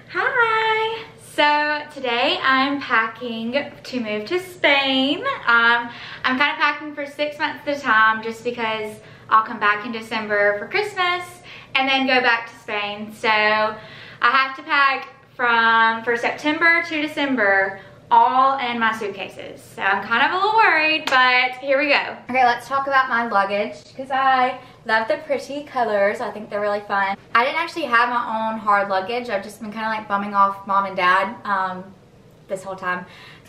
Hi! So today I'm packing to move to Spain. I'm kind of packing for 6 months at a time just because I'll come back in December for Christmas and then go back to Spain. So I have to pack for September to December all in my suitcases. So I'm kind of a little worried, but here we go. Okay, let's talk about my luggage because I love the pretty colors. I think they're really fun. I didn't actually have my own hard luggage. I've just been kind of like bumming off mom and dad this whole time.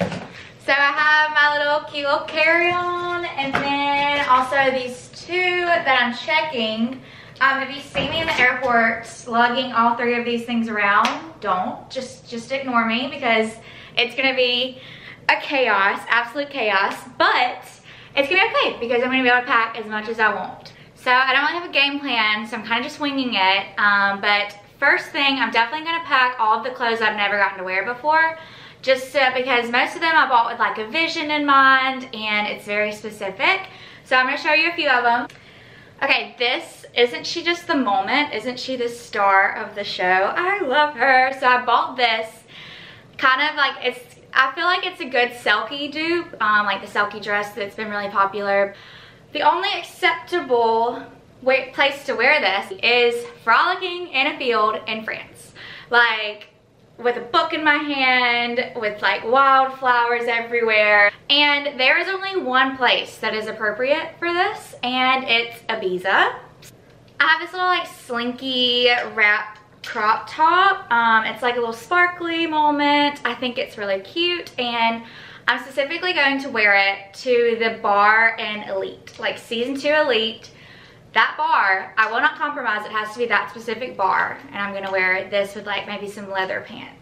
So I have my little cute little carry-on, and then also these two that I'm checking. If you see me in the airport lugging all 3 of these things around, don't. Just ignore me because it's gonna be a chaos, absolute chaos, but it's gonna be okay because I'm gonna be able to pack as much as I want. So I don't really have a game plan, so I'm kind of just winging it. But first thing, I'm definitely gonna pack all of the clothes I've never gotten to wear before, just because most of them I bought with like a vision in mind and it's very specific. So I'm gonna show you a few of them. Okay, isn't she just the moment? Isn't she the star of the show? I love her. So I bought this, kind of like, I feel like it's a good Selkie dupe, like the Selkie dress that's been really popular. The only acceptable place to wear this is frolicking in a field in France. Like, with a book in my hand, with like wildflowers everywhere. And there is only one place that is appropriate for this, and it's Ibiza. I have this little like slinky wrap crop top. It's like a little sparkly moment. I think it's really cute, and I'm specifically going to wear it to the bar in Elite, like season 2 Elite. That bar, I will not compromise. It has to be that specific bar, and I'm gonna wear this with like maybe some leather pants.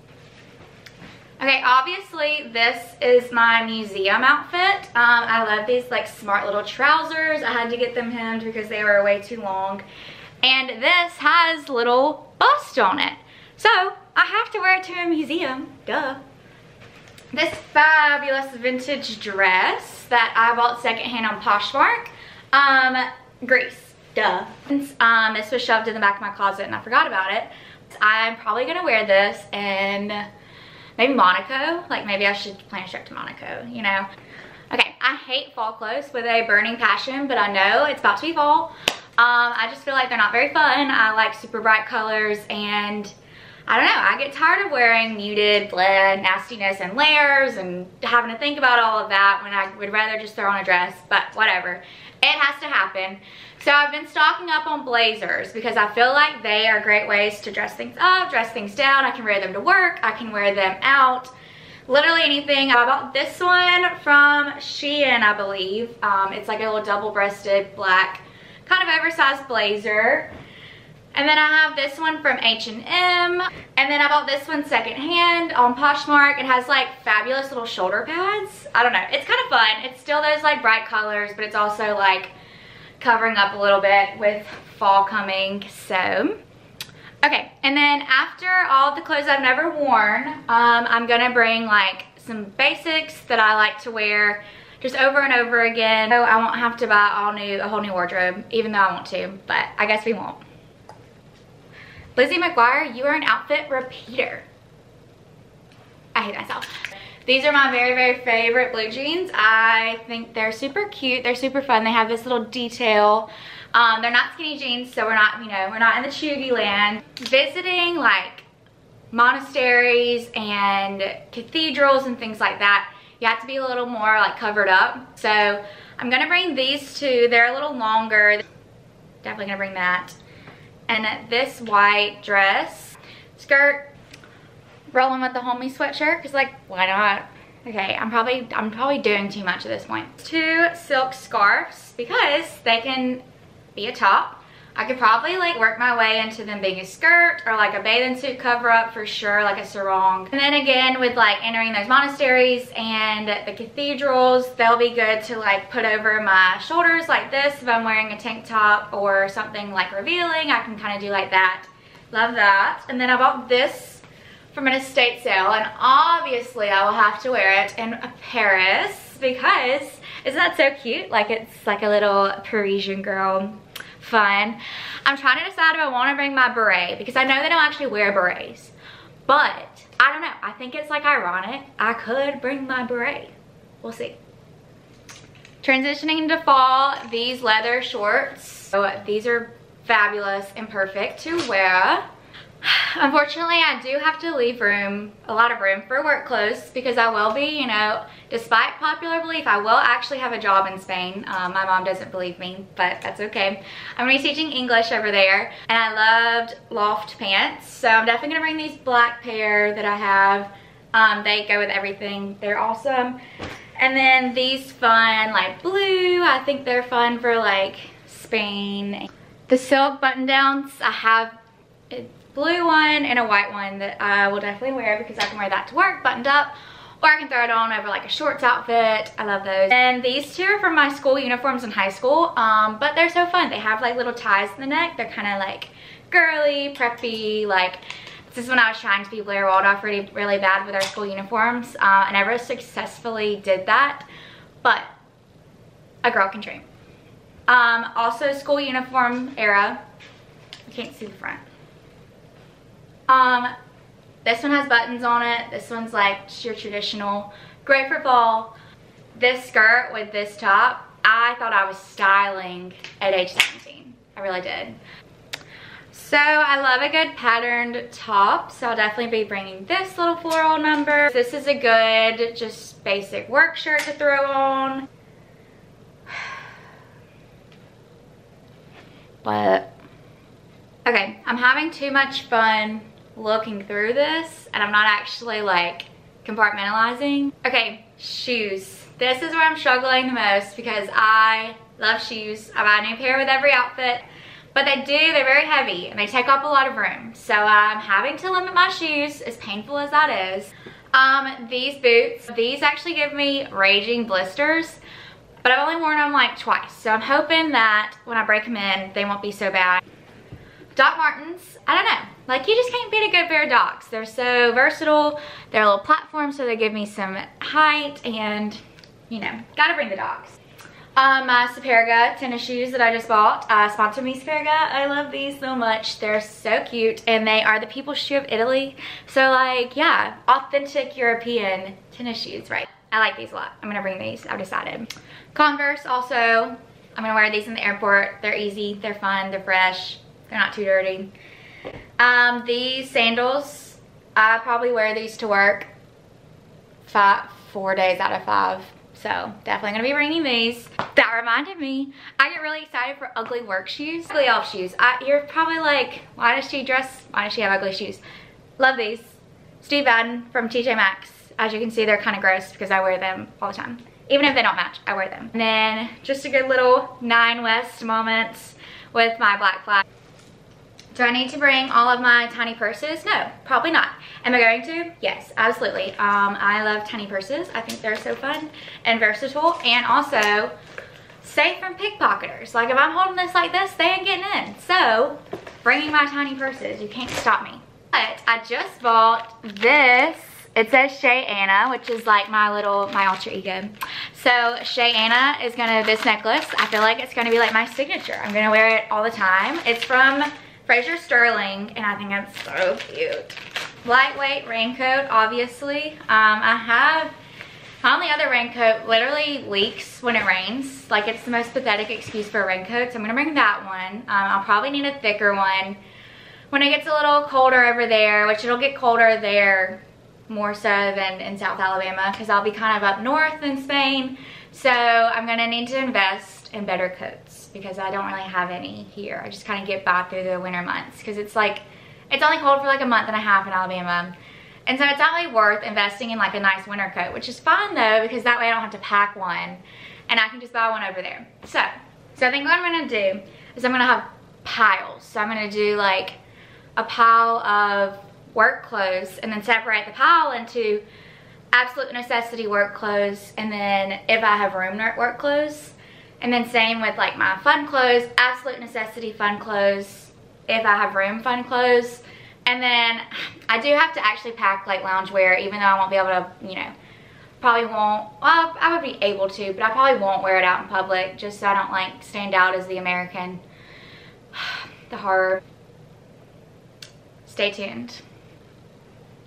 Okay, obviously this is my museum outfit. I love these like smart little trousers. I had to get them hemmed because they were way too long. And this has little bust on it. So I have to wear it to a museum, duh. This fabulous vintage dress that I bought secondhand on Poshmark. Greece, duh. This was shoved in the back of my closet and I forgot about it. I'm probably gonna wear this in maybe Monaco. Like maybe I should plan a trip to Monaco, you know? Okay, I hate fall clothes with a burning passion, but I know it's about to be fall. I just feel like they're not very fun. I like super bright colors, and I don't know, I get tired of wearing muted, blend, nastiness, and layers, and having to think about all of that when I would rather just throw on a dress, but whatever. It has to happen. So I've been stocking up on blazers because I feel like they are great ways to dress things up, dress things down. I can wear them to work, I can wear them out, literally anything. I bought this one from Shay Ana, I believe. It's like a little double-breasted black, kind of oversized blazer. And then I have this one from H&M. And then I bought this one secondhand on Poshmark. It has like fabulous little shoulder pads. I don't know, it's kind of fun. It's still those like bright colors, but it's also like covering up a little bit with fall coming. So, okay, and then after all the clothes I've never worn, I'm gonna bring like some basics that I like to wear just over and over again. So I won't have to buy a whole new wardrobe, even though I want to, but I guess we won't. Lizzie McGuire, you are an outfit repeater. I hate myself. These are my very, very favorite blue jeans. I think they're super cute. They're super fun. They have this little detail. They're not skinny jeans, so we're not, you know, we're not in the chuggy land. Visiting like monasteries and cathedrals and things like that, you have to be a little more like covered up. So I'm gonna bring these two. They're a little longer. Definitely gonna bring that. And this white dress, skirt, rolling with the homie sweatshirt, because like, why not? Okay, I'm probably doing too much at this point. 2 silk scarves, because they can be a top. I could probably like work my way into them being a skirt or like a bathing suit cover up for sure, like a sarong. And then again, with like entering those monasteries and the cathedrals, they'll be good to like put over my shoulders like this if I'm wearing a tank top or something like revealing. I can kind of do like that. Love that. And then I bought this from an estate sale, and obviously I will have to wear it in Paris because isn't that so cute? Like it's like a little Parisian girl. Fun. I'm trying to decide if I want to bring my beret because I know they don't actually wear berets, But I don't know, I think it's like ironic. I could bring my beret. We'll see. Transitioning to fall, these leather shorts. So these are fabulous and perfect to wear. Unfortunately, I do have to leave room, a lot of room for work clothes because I will be, you know, despite popular belief, I will actually have a job in Spain. My mom doesn't believe me, but that's okay. I'm gonna be teaching English over there, and I loved loft pants, so I'm definitely gonna bring these black pair that I have. They go with everything. They're awesome. And then these fun, like blue, I think they're fun for like Spain. The silk button downs, I have a blue one and a white one that I will definitely wear because I can wear that to work buttoned up, or I can throw it on over like a shorts outfit. I love those. And these two are from my school uniforms in high school, but they're so fun. They have like little ties in the neck. They're kind of like girly, preppy, like this is when I was trying to be Blair Waldorf really bad with our school uniforms. I never successfully did that, but a girl can dream. Also school uniform era. I can't see the front. This one has buttons on it. This one's like just your traditional, great for fall. This skirt with this top, I thought I was styling at age 17. I really did. So I love a good patterned top, so I'll definitely be bringing this little floral number. This is a good, just basic work shirt to throw on. But, okay, I'm having too much fun looking through this, and I'm not actually like compartmentalizing. Okay, shoes. This is where I'm struggling the most because I love shoes. I buy a new pair with every outfit. But they're very heavy and they take up a lot of room. So I'm having to limit my shoes, as painful as that is. These boots, these actually give me raging blisters, but I've only worn them like twice. So I'm hoping that when I break them in, they won't be so bad. Doc Martens, I don't know. Like, you just can't beat a good pair of Docs. They're so versatile. They're a little platform, so they give me some height and, you know, gotta bring the Docs. My Superga tennis shoes that I just bought. Sponsor me, Superga. I love these so much. They're so cute, and they are the people's shoe of Italy. So, like, yeah, authentic European tennis shoes, right? I like these a lot. I'm gonna bring these, I've decided. Converse, also, I'm gonna wear these in the airport. They're easy, they're fun, they're fresh, they're not too dirty. These sandals, I probably wear these to work 4 days out of 5. So definitely gonna be bringing these. That reminded me, I get really excited for ugly work shoes. Ugly elf shoes. You're probably like, why does she have ugly shoes? Love these. Steve Madden from TJ Maxx. As you can see, they're kind of gross because I wear them all the time. Even if they don't match, I wear them. And then just a good little 9 West moments with my black flag. Do I need to bring all of my tiny purses? No, probably not. Am I going to? Yes, absolutely. I love tiny purses. I think they're so fun and versatile, and also safe from pickpocketers. Like, if I'm holding this like this, they ain't getting in. So, bringing my tiny purses, you can't stop me. But I just bought this. It says Shay Ana, which is like my alter ego. So Shay Ana is this necklace, I feel like it's gonna be like my signature. I'm gonna wear it all the time. It's from Fraser Sterling, and I think it's so cute. Lightweight raincoat, obviously. My only other raincoat literally leaks when it rains. Like, it's the most pathetic excuse for a raincoat, so I'm gonna bring that one. I'll probably need a thicker one when it gets a little colder over there, which it'll get colder there more so than in South Alabama, because I'll be kind of up north in Spain. So I'm gonna need to invest in better coats because I don't really have any here. I just kind of get by through the winter months because it's only cold for like a month and a half in Alabama. And so it's not really worth investing in like a nice winter coat, which is fine though, because that way I don't have to pack one and I can just buy one over there. So I think what I'm gonna do is I'm gonna have piles. So I'm gonna do like a pile of work clothes and then separate the pile into absolute necessity work clothes, and then if I have room, work clothes. And then same with like my fun clothes, absolute necessity fun clothes, if I have room, fun clothes. And then I do have to actually pack like loungewear, even though I won't be able to, you know, probably won't, well, I would be able to, but I probably won't wear it out in public just so I don't like stand out as the American. The horror. Stay tuned.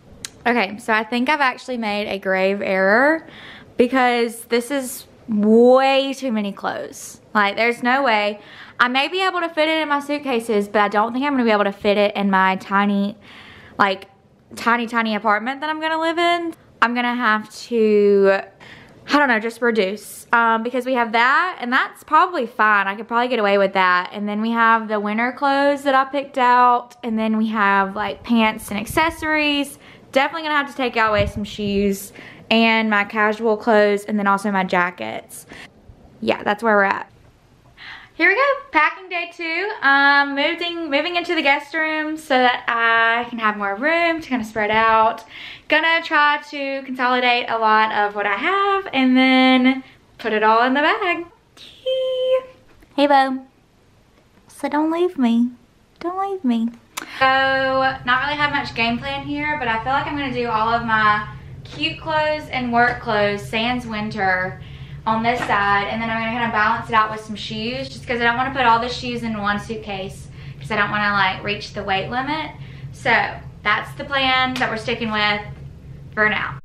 Okay, so I think I've actually made a grave error because this is way too many clothes. Like, there's no way. I may be able to fit it in my suitcases, but I don't think I'm gonna be able to fit it in my tiny, like, tiny apartment that I'm gonna live in. I'm gonna have to, I don't know, just reduce. Because we have that, and that's probably fine. I could probably get away with that. And then we have the winter clothes that I picked out. And then we have, like, pants and accessories. Definitely gonna have to take away some shoes and my casual clothes, and then also my jackets. Yeah, that's where we're at. Here we go, packing day 2. Moving into the guest room so that I can have more room to kind of spread out. Gonna try to consolidate a lot of what I have and then put it all in the bag. Hey, Bo. So don't leave me. Don't leave me. So, not really have much game plan here, but I feel like I'm gonna do all of my cute clothes and work clothes, sans winter, on this side, and then I'm gonna kind of balance it out with some shoes, just because I don't want to put all the shoes in one suitcase, because I don't want to like reach the weight limit. So that's the plan that we're sticking with for now.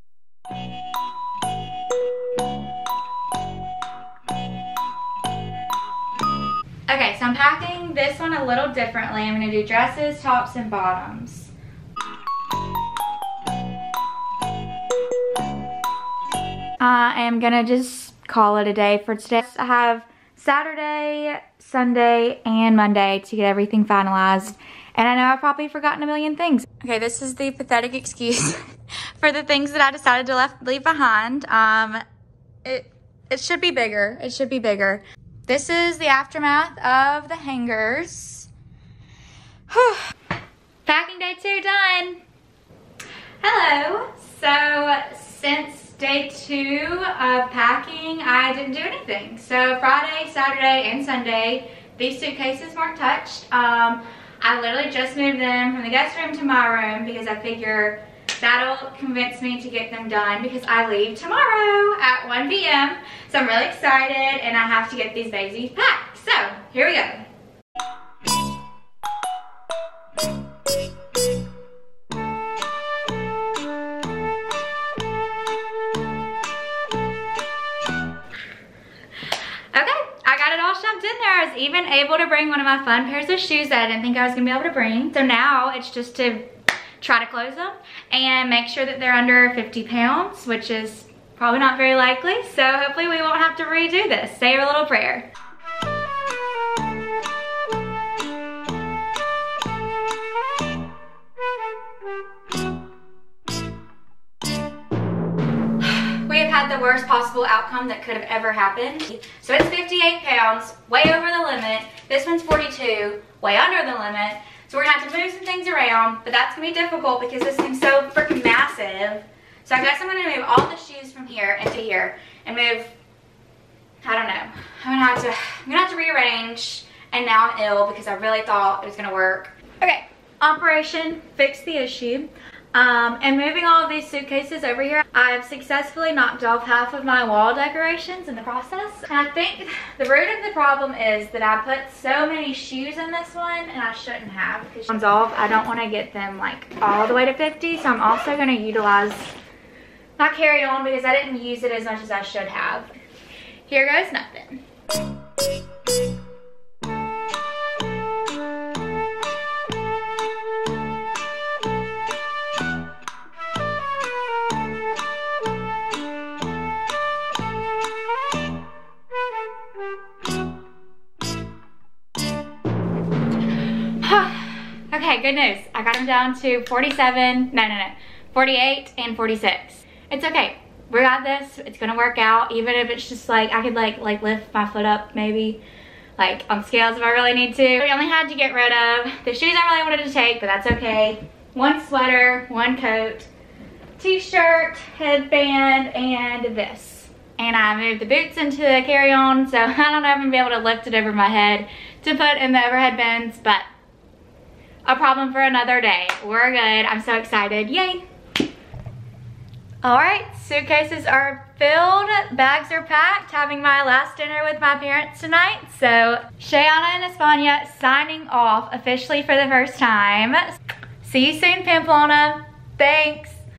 Okay, so I'm packing this one a little differently. I'm gonna do dresses, tops, and bottoms. I am gonna just call it a day for today. I have Saturday, Sunday, and Monday to get everything finalized. And I know I've probably forgotten a million things. Okay, this is the pathetic excuse for the things that I decided to leave behind. It should be bigger. It should be bigger. This is the aftermath of the hangers. Whew. Packing day 2 done. Hello. So since day 2 of packing, I didn't do anything. So Friday, Saturday, and Sunday, these suitcases weren't touched. I literally just moved them from the guest room to my room because I figure that'll convince me to get them done because I leave tomorrow at 1 p.m. So I'm really excited and I have to get these babies packed. So here we go. I was even able to bring one of my fun pairs of shoes that I didn't think I was gonna be able to bring. So now it's just to try to close them and make sure that they're under 50 pounds, which is probably not very likely. So hopefully we won't have to redo this. Say a little prayer. Had the worst possible outcome that could have ever happened. So it's 58 pounds, way over the limit. This one's 42, way under the limit. So we're gonna have to move some things around, but that's gonna be difficult because this thing's so freaking massive. So I guess I'm gonna move all the shoes from here into here and move, I don't know. I'm gonna have to rearrange, and now I'm ill because I really thought it was gonna work. Okay, Operation Fix the Issue. And moving all of these suitcases over here, I've successfully knocked off half of my wall decorations in the process. And I think the root of the problem is that I put so many shoes in this one, and I shouldn't have. Because I don't want to get them like all the way to 50, so I'm also going to utilize my carry-on because I didn't use it as much as I should have. Here goes nothing. Okay, good news. I got them down to 48 and 46. It's okay. We got this. It's gonna work out. Even if it's just like, I could like lift my foot up maybe, like on scales if I really need to. We only had to get rid of the shoes I really wanted to take, but that's okay. One sweater, one coat, t-shirt, headband, and this. And I moved the boots into the carry-on, so I don't know if I'm gonna be able to lift it over my head to put in the overhead bins, but a problem for another day. We're good. I'm so excited. Yay. All right, suitcases are filled, bags are packed, having my last dinner with my parents tonight. So Shay Ana in España signing off officially for the first time. See you soon, Pamplona. Thanks.